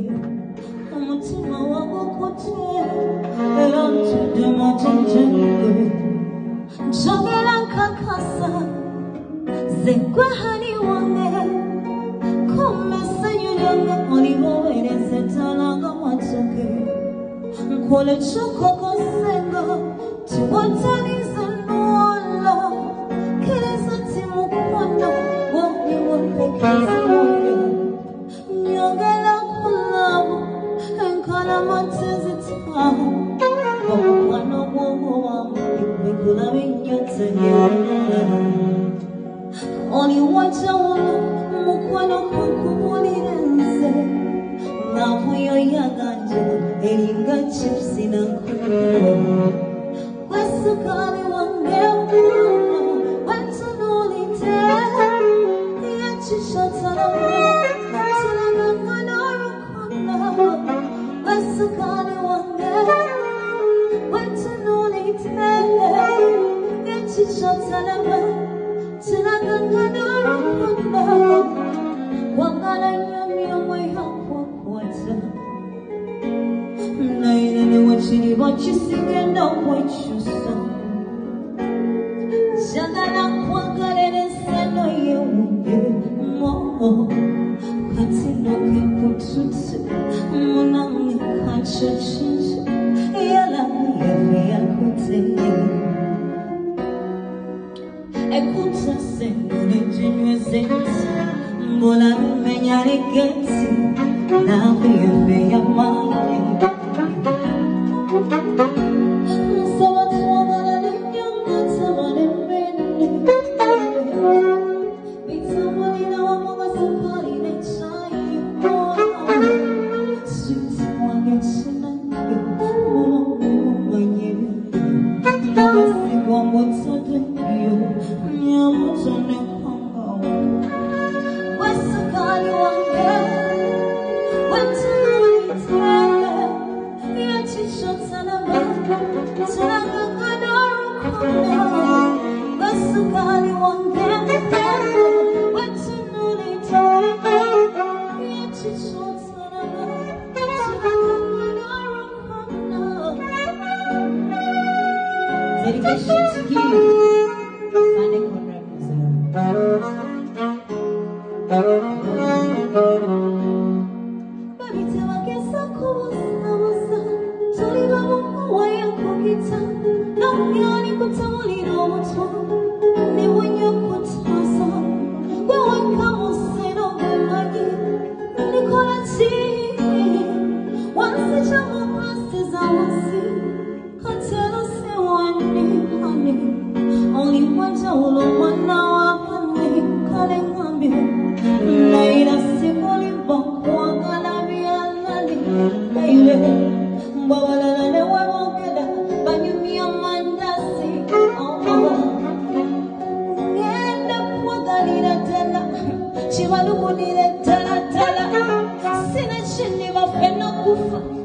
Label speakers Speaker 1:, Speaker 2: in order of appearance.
Speaker 1: umutima wagukutse era ntudemo tinjengwe njogera nkakasa zegwe hani wange kumesenyu yange olibowereze talanga mwatoke nkole chokokosenga tiwataniza nuola kereza timukwano womiwepekezi wange nyogera kulamu enkala matezita omukwano gwogo wange bikulaba ennyonze oli wajawulo mukwano kukuwulira nze ngavuyo yaganje eringa chipsi nankulu kwesukali wange mwana watunulite yachishotalamu tilagangana rukondo kwesukali wange watunulite yachishotalamu tilagangana rukondo wangala nyamyamwe hakwakwata nairene wachiri wachisigenda kwechusa jagala kwagalere seno yewuye mo katinoke kututse munange kachochinje yala yefe yakute ekuta sengone jinywezeti mbola menyare geti nawe yefe yamane dedication to you, Sunday Conrad Museum. Baby, tell me guess I could tell you why I'm cooking. No, you're not going to tell me no what's wrong. Me when you put us on, go and come on, say no, get my gift. And you can't see. Once the jungle passes, I will see. Can't tell us one day, honey. Only one told one now, honey. Calling on me. Made a simple book, one gonna be a lady. Baby, but I won't get up. But you be a man that's sick. Oh, end up with a little tella. She will look at it, tella. Since she never fell no goof.